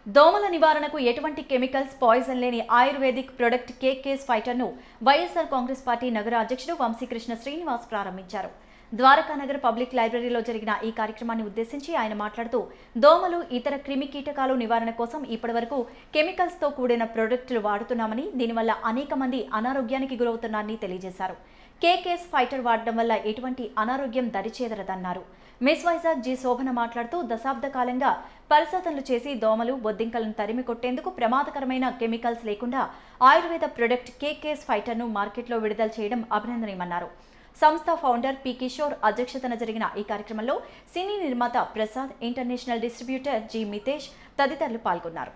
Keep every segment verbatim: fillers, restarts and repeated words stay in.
దోమల నివారణకు ఎటువంటి కెమికల్స్ పాయిజన్ లేని ఆయుర్వేదిక్ ప్రొడక్ట్ కేకేఎస్ ఫైటర్ ను వైఎస్ఆర్ కాంగ్రెస్ పార్టీ నగర అధ్యక్షుడు వంశీకృష్ణ శ్రీనివాస్ ప్రారంభించారు. ద్వారకానగర్ పబ్లిక్ లైబ్రరీలో జరిగిన ఈ కార్యక్రమాన్ని ఉద్దేశించి ఆయన మాట్లాడుతూ దోమలు ఇతర క్రిమి కీటకాలు నివారణ కోసం ఇప్పటివరకు కెమికల్స్ తో కూడిన ప్రొడక్టులు వాడుతున్నామని, దీనివల్ల అనేక మంది అనారోగ్యానికి గురవుతున్నారని తెలియజేశారు. కేకేఎస్ ఫైటర్ వాడడం వల్ల ఎటువంటి అనారోగ్యం దరిచేదరదన్నారు. మిస్ వైజాగ్ జి శోభన మాట్లాడుతూ దశాబ్ద కాలంగా పరిశోధనలు చేసి దోమలు బొద్దింకలను తరిమి కొట్టేందుకు ప్రమాదకరమైన కెమికల్స్ లేకుండా ఆయుర్వేద ప్రొడక్ట్ కేకేఎస్ ఫైటర్ ను మార్కెట్లో విడుదల చేయడం అభినందనీయమన్నారు. సంస్థ ఫౌండర్ పి కిషోర్ అధ్యక్షతన జరిగిన ఈ కార్యక్రమంలో సినీ నిర్మాత Prasad, international distributor G Mitesh తదితరులు పాల్గొన్నారు.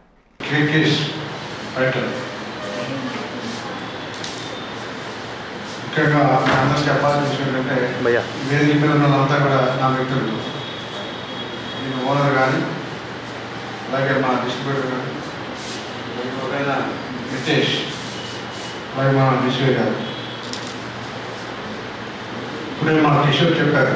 ముఖ్యంగా అందరూ చెప్పాల్సిన విషయం ఏంటంటే వేదిక మీద ఉన్నదంతా కూడా నా మిత్రులు, నేను ఓనర్ కానీ అలాగే మా డిస్ట్రిబ్యూటర్ కానీ ఒకరైనా మితేష్, అలాగే మా విశ్వే గారు. ఇప్పుడే మా కిషోర్ చెప్పారు,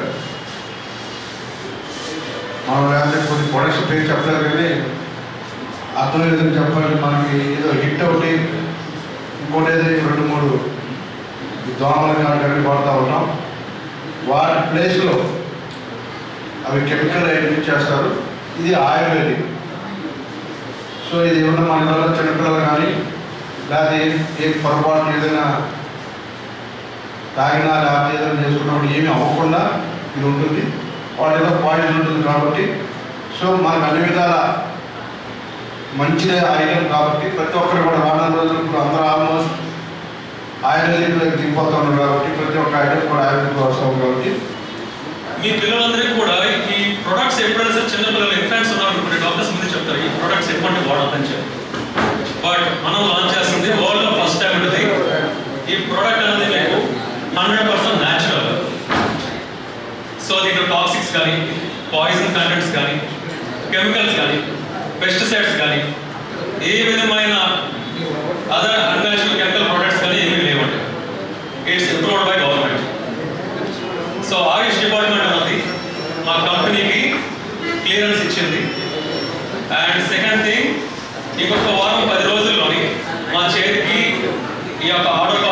మనం లేకపోతే కొన్ని ప్రొడక్ట్స్ పేరు చెప్పలేదు కానీ అర్థం లేదని చెప్పాలంటే మనకి ఏదో హిట్ ఒకటి ఇంకోటి ఏదో రెండు మూడు దోమలు కానీ వాడుతూ ఉంటాం. వాటి ప్లేస్లో అవి కెమికల్ ఐడెంటిఫై చేస్తారు. ఇది ఆయుర్వేదిక్. సో ఇది ఏమన్నా మన వల్ల చిన్నపిల్లలు కానీ లేకపోతే ఏ పొరపాటు ఏదైనా తాగినా లేకపోతే ఏదైనా చేసుకున్నప్పుడు ఏమీ అవ్వకుండా ఇది ఉంటుంది. వాటిలో పాయిజన్ ఉంటుంది కాబట్టి సో మనకు అన్ని విధాల మంచిదే ఐటమ్ కాబట్టి ప్రతి ఒక్కరు కూడా రానున్న రోజులు ఇప్పుడు అందరూ ఆల్మోస్ట్ ఆయుర్వేదిక్ దిగిపోతున్నారు కాబట్టి ప్రతి ఒక్క ఐటమ్ కూడా ఆయుర్వేదిక్ వస్తాం కాబట్టి మీ పిల్లలందరికీ కూడా ఈ ప్రొడక్ట్స్ ఎప్పుడైనా సరే చిన్న పిల్లలు ఇన్ఫాంట్స్ ఉన్నారు డాక్టర్స్ ముందు చెప్తారు ఈ ప్రొడక్ట్స్ ఎటువంటి వాడొద్దని చెప్పి. బట్ మనం లాంచ్ చేస్తుంది వరల్డ్ ఫస్ట్ టైం ఉంటుంది. ఈ ప్రోడక్ట్ అనేది మీకు హండ్రెడ్ పర్సెంట్ న్యాచురల్. సో దీంట్లో టాక్సిక్స్ కానీ పాయిజన్ కంటెంట్స్ కానీ కెమికల్స్ కానీ పెస్టిసైడ్స్ కానీ ఏ విధమైన అదర్ అన్యాచురల్ కెమికల్ ప్రొడక్ట్స్ కానీ ఏమీ లేవండి. It's approved by government. So AYUSH department అనేది మా కంపెనీకి క్లియరెన్స్ ఇచ్చింది. అండ్ సెకండ్ థింగ్, ఇంకొక వారం పది రోజుల్లోని మా చేతికి ఈ యొక్క ఆర్డర్